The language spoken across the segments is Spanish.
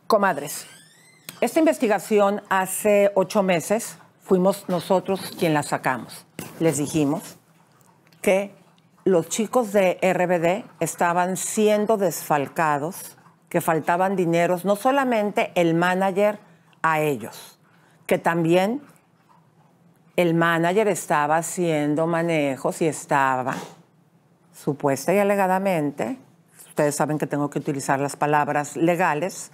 Comadres, esta investigación hace 8 meses fuimos nosotros quien la sacamos. Les dijimos que los chicos de RBD estaban siendo desfalcados, que faltaban dineros, no solamente el manager a ellos, que también el manager estaba haciendo manejos y estaba supuesta y alegadamente, ustedes saben que tengo que utilizar las palabras legales,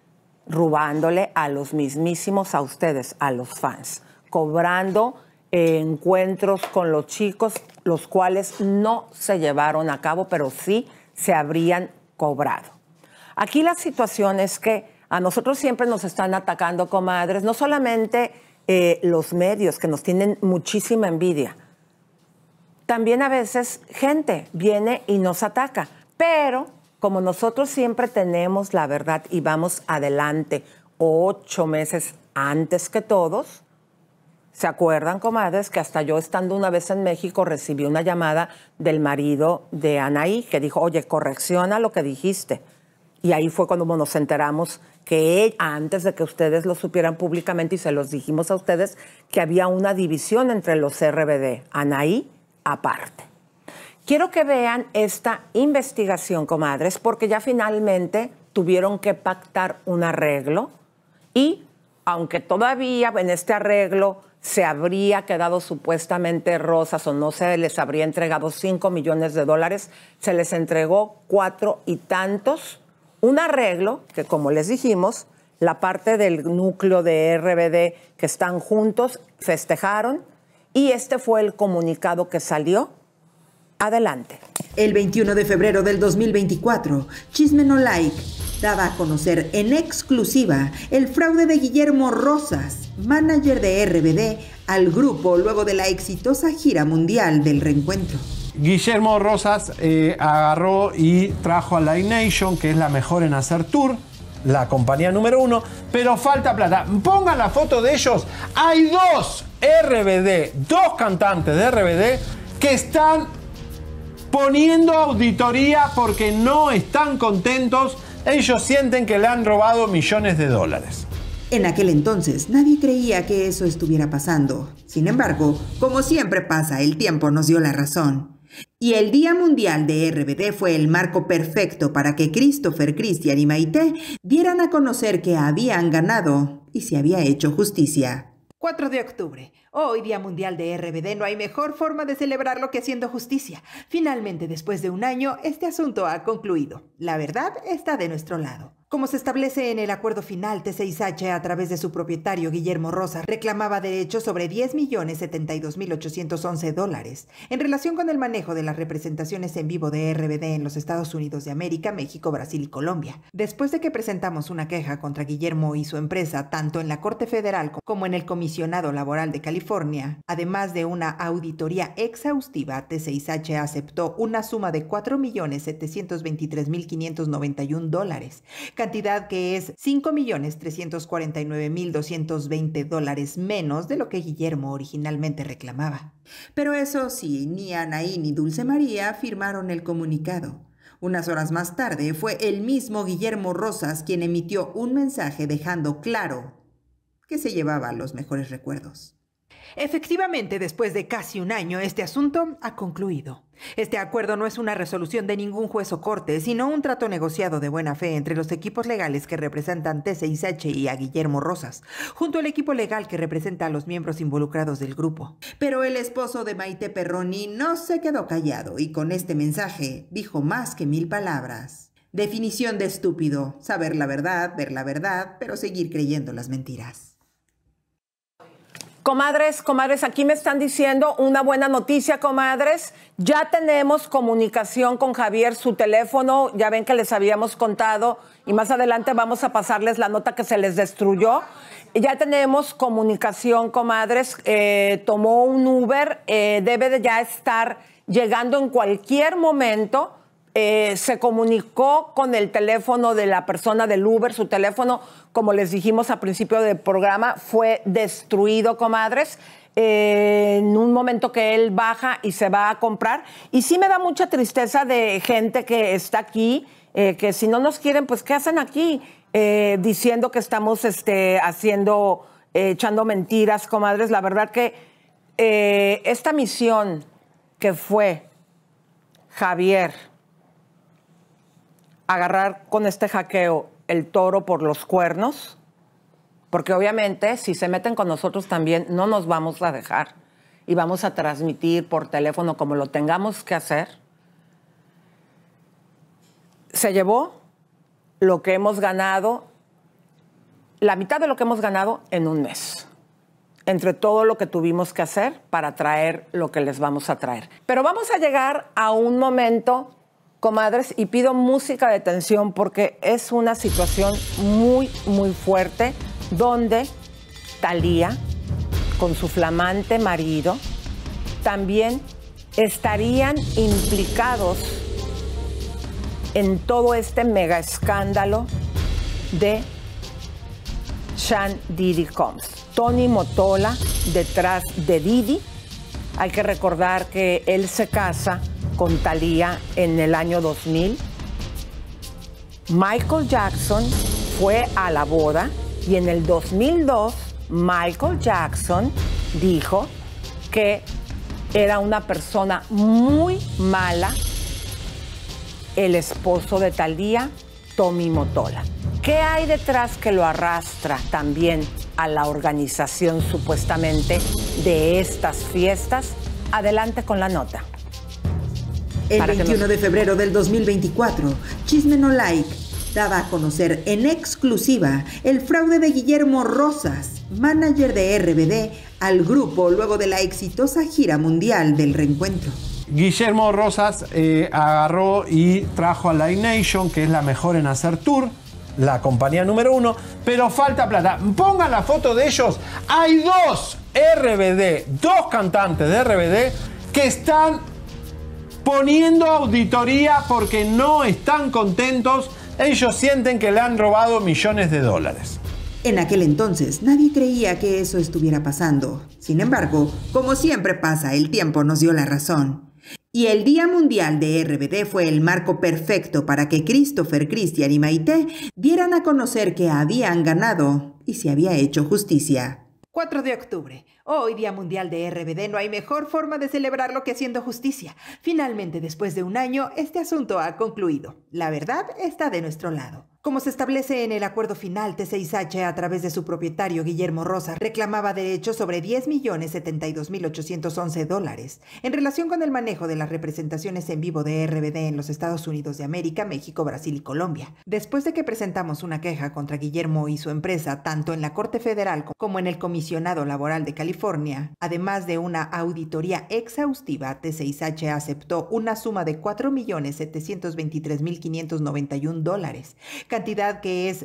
robándole a los mismísimos, a ustedes, a los fans, cobrando encuentros con los chicos, los cuales no se llevaron a cabo, pero sí se habrían cobrado. Aquí la situación es que a nosotros siempre nos están atacando, comadres, no solamente los medios, que nos tienen muchísima envidia, también a veces gente viene y nos ataca, pero como nosotros siempre tenemos la verdad y vamos adelante 8 meses antes que todos, ¿se acuerdan, comadres, que hasta yo estando una vez en México recibí una llamada del marido de Anaí que dijo, oye, correcciona lo que dijiste? Y ahí fue cuando nos enteramos que antes de que ustedes lo supieran públicamente y se los dijimos a ustedes, que había una división entre los RBD, Anaí aparte. Quiero que vean esta investigación, comadres, porque ya finalmente tuvieron que pactar un arreglo y, aunque todavía en este arreglo se habría quedado supuestamente Rosas o no se les habría entregado 5 millones de dólares, se les entregó 4 y tantos. Un arreglo que, como les dijimos, la parte del núcleo de RBD que están juntos festejaron y este fue el comunicado que salió. Adelante. El 21 de febrero del 2024, Chisme No Like daba a conocer en exclusiva el fraude de Guillermo Rosas, manager de RBD, al grupo luego de la exitosa gira mundial del reencuentro. Guillermo Rosas agarró y trajo a Live Nation, que es la mejor en hacer tour, la compañía número 1, pero falta plata. Pongan la foto de ellos. Hay 2 RBD, 2 cantantes de RBD que están poniendo auditoría porque no están contentos. Ellos sienten que le han robado millones de dólares. En aquel entonces nadie creía que eso estuviera pasando. Sin embargo, como siempre pasa, el tiempo nos dio la razón. Y el Día Mundial de RBD fue el marco perfecto para que Christopher, Cristian y Maite dieran a conocer que habían ganado y se había hecho justicia. 4 de octubre, hoy Día Mundial de RBD, no hay mejor forma de celebrarlo que haciendo justicia. Finalmente, después de un año, este asunto ha concluido. La verdad está de nuestro lado. Como se establece en el acuerdo final, T6H, a través de su propietario Guillermo Rosas, reclamaba derechos sobre $10.072.811 en relación con el manejo de las representaciones en vivo de RBD en los Estados Unidos de América, México, Brasil y Colombia. Después de que presentamos una queja contra Guillermo y su empresa, tanto en la Corte Federal como en el Comisionado Laboral de California, además de una auditoría exhaustiva, T6H aceptó una suma de $4.723.591, cantidad que es $5.349.220 menos de lo que Guillermo originalmente reclamaba. Pero eso sí, ni Anaí ni Dulce María firmaron el comunicado. Unas horas más tarde fue el mismo Guillermo Rosas quien emitió un mensaje dejando claro que se llevaba los mejores recuerdos. Efectivamente, después de casi un año, este asunto ha concluido. Este acuerdo no es una resolución de ningún juez o corte, sino un trato negociado de buena fe entre los equipos legales que representan T6H y a Guillermo Rosas, junto al equipo legal que representa a los miembros involucrados del grupo. Pero el esposo de Maite Perroni no se quedó callado y con este mensaje dijo más que 1000 palabras. Definición de estúpido: saber la verdad, ver la verdad, pero seguir creyendo las mentiras. Comadres, aquí me están diciendo una buena noticia, comadres. Ya tenemos comunicación con Javier, su teléfono, ya ven que les habíamos contado y más adelante vamos a pasarles la nota que se les destruyó. Ya tenemos comunicación, comadres, tomó un Uber, debe de ya estar llegando en cualquier momento. Se comunicó con el teléfono de la persona del Uber. Su teléfono, como les dijimos al principio del programa, fue destruido, comadres, en un momento que él baja y se va a comprar. Y sí me da mucha tristeza de gente que está aquí, que si no nos quieren, pues ¿qué hacen aquí? diciendo que estamos echando mentiras, comadres. La verdad que esta misión que fue Javier agarrar con este hackeo el toro por los cuernos, porque obviamente si se meten con nosotros también no nos vamos a dejar y vamos a transmitir por teléfono como lo tengamos que hacer. Se llevó lo que hemos ganado, la mitad de lo que hemos ganado en un mes, entre todo lo que tuvimos que hacer para traer lo que les vamos a traer. Pero vamos a llegar a un momento, comadres, y pido música de tensión porque es una situación muy, muy fuerte donde Thalía, con su flamante marido, también estarían implicados en todo este mega escándalo de Sean Diddy Combs. Tony Mottola detrás de Diddy. Hay que recordar que él se casa con Thalía en el año 2000. Michael Jackson fue a la boda y en el 2002 Michael Jackson dijo que era una persona muy mala el esposo de Thalía, Tommy Mottola. ¿Qué hay detrás que lo arrastra también a la organización supuestamente de estas fiestas? Adelante con la nota. El 21 de febrero del 2024, Chisme No Like daba a conocer en exclusiva el fraude de Guillermo Rosas, manager de RBD, al grupo luego de la exitosa gira mundial del reencuentro. Guillermo Rosas agarró y trajo a Live Nation, que es la mejor en hacer tour, la compañía número 1, pero falta plata. Pongan la foto de ellos. Hay dos cantantes de RBD que están poniendo auditoría porque no están contentos. Ellos sienten que le han robado millones de dólares. En aquel entonces nadie creía que eso estuviera pasando. Sin embargo, como siempre pasa, el tiempo nos dio la razón. Y el Día Mundial de RBD fue el marco perfecto para que Christopher, Cristian y Maite dieran a conocer que habían ganado y se había hecho justicia. 4 de octubre, hoy Día Mundial de RBD, no hay mejor forma de celebrarlo que haciendo justicia. Finalmente, después de un año, este asunto ha concluido. La verdad está de nuestro lado. Como se establece en el acuerdo final, T6H, a través de su propietario Guillermo Rosas, reclamaba derechos sobre $10.072.811 en relación con el manejo de las representaciones en vivo de RBD en los Estados Unidos de América, México, Brasil y Colombia. Después de que presentamos una queja contra Guillermo y su empresa, tanto en la Corte Federal como en el Comisionado Laboral de California, además de una auditoría exhaustiva, T6H aceptó una suma de $4.723.591, cantidad que es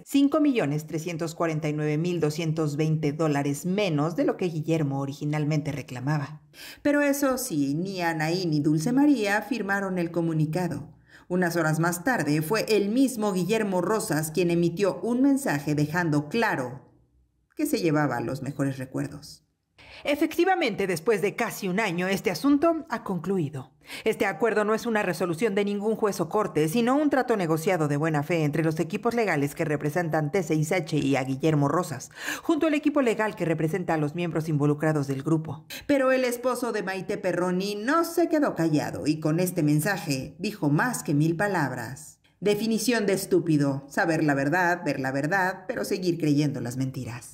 $5.349.220 menos de lo que Guillermo originalmente reclamaba. Pero eso sí, ni Anaí ni Dulce María firmaron el comunicado. Unas horas más tarde fue el mismo Guillermo Rosas quien emitió un mensaje dejando claro que se llevaba los mejores recuerdos. Efectivamente, después de casi un año, este asunto ha concluido. Este acuerdo no es una resolución de ningún juez o corte, sino un trato negociado de buena fe entre los equipos legales que representan T6H y a Guillermo Rosas, junto al equipo legal que representa a los miembros involucrados del grupo. Pero el esposo de Maite Perroni no se quedó callado y con este mensaje dijo más que 1000 palabras. Definición de estúpido: saber la verdad, ver la verdad, pero seguir creyendo las mentiras.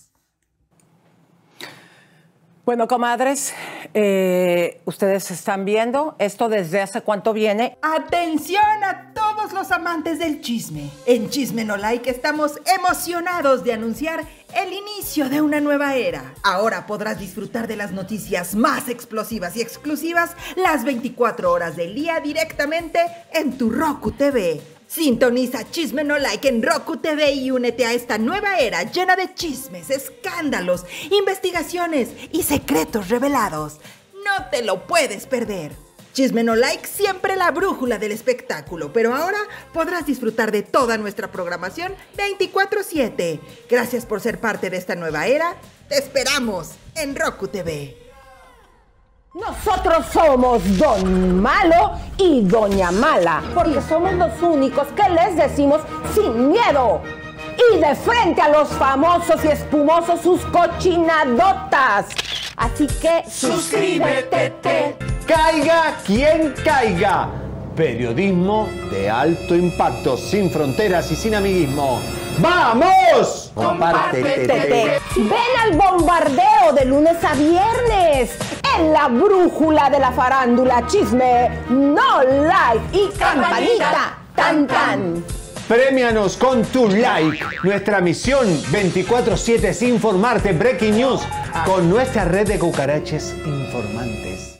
Bueno, comadres, ustedes están viendo esto desde hace cuánto viene. ¡Atención a todos los amantes del chisme! En Chisme No Like estamos emocionados de anunciar el inicio de una nueva era. Ahora podrás disfrutar de las noticias más explosivas y exclusivas las 24 horas del día directamente en tu Roku TV. Sintoniza Chisme No Like en Roku TV y únete a esta nueva era llena de chismes, escándalos, investigaciones y secretos revelados. No te lo puedes perder. Chisme No Like, siempre la brújula del espectáculo, pero ahora podrás disfrutar de toda nuestra programación 24/7. Gracias por ser parte de esta nueva era. Te esperamos en Roku TV. Nosotros somos Don Malo y Doña Mala, porque somos los únicos que les decimos sin miedo: y de frente a los famosos y espumosos sus cochinadotas. Así que suscríbete. Caiga quien caiga. Periodismo de alto impacto, sin fronteras y sin amiguismo. ¡Vamos! Compártete. Ven al bombardeo de lunes a viernes en la brújula de la farándula, chisme, no like y campanita, tan tan. Premianos con tu like. Nuestra misión 24/7 es informarte. Breaking News con nuestra red de cucaraches informantes.